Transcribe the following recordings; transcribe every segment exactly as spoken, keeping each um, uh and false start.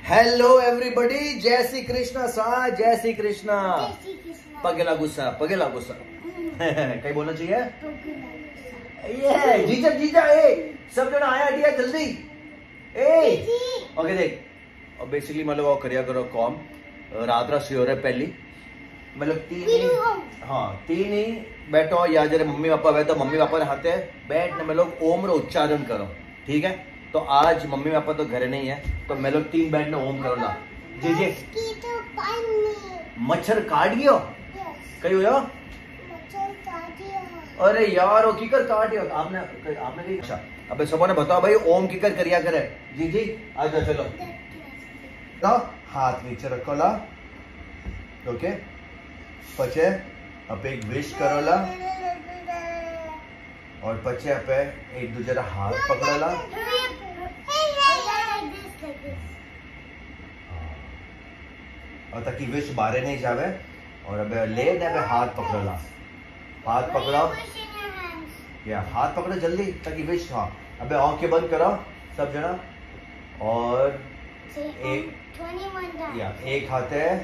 Hello everybody, जय श्री कृष्णा सा, जय श्री कृष्णा। पगला गुस्सा, पगला गुस्सा कहीं बोलना चाहिए। ये जीजा जीजा ए सब जन आया दिया जल्दी ए। ओके देख, और बेसिकली मतलब वो करिया करो कॉम रात रात सी हो रहा है पहली मतलब तीन ही, हाँ तीन ही बैठो या जरा मम्मी पापा बैठो, मम्मी पापा ने हाथे बैठ में लोग ओम रो उच्चारण करो, ठीक है। तो आज मम्मी पापा तो घर नहीं है तो मैं लोग तीन बैठ में ओम करो ना। जी जी मच्छर काट गयो कहीं हो। अरे यार वो किकर काट दियो आपने आपने कहीं। अच्छा अबे सबों ने बताओ भाई ओम किकर करिया करे। जी जी आ जाओ चलो लो, हाथ नीचे रखो ला। ओके पचे अब एक विश करो ला और पचे अब एक दूसरे हाथ पकड़ो ला और ताकि विश बारे नहीं जावे। और अब ले ने अब हाथ पकड़ो ला, हाथ पकड़ो या हाथ पकड़ो जल्दी ताकि विश। हाँ अब आंखें बंद करो सब जना और एक या एक हाथ है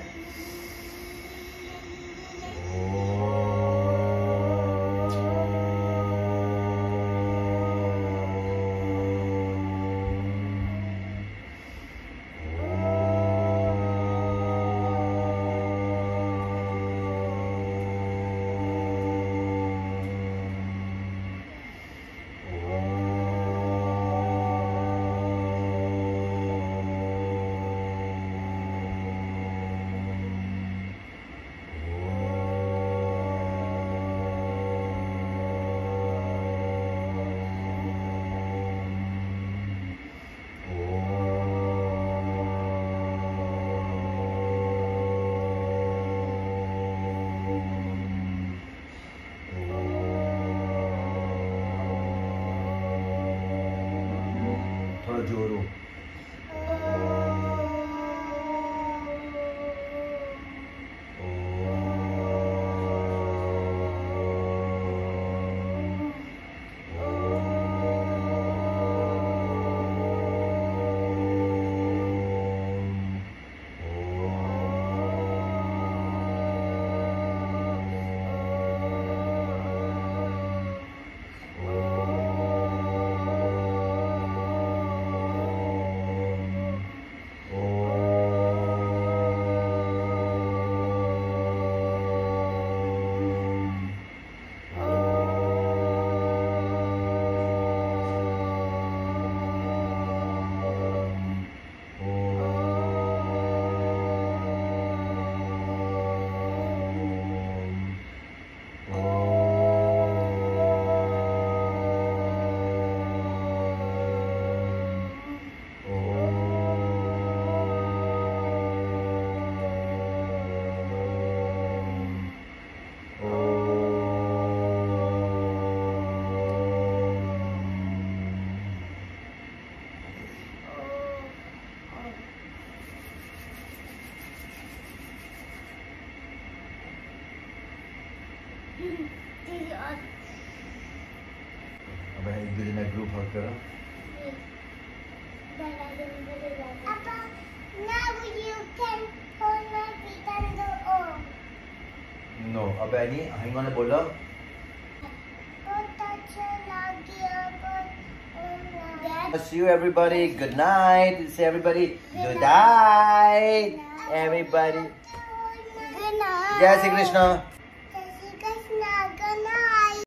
जोरो। अब एक दूसरे में ग्रुप हक करो। नो अब नहीं हंगो ने बोलो see you everybody, good night, say everybody good night everybody, Good night, जय श्री कृष्ण।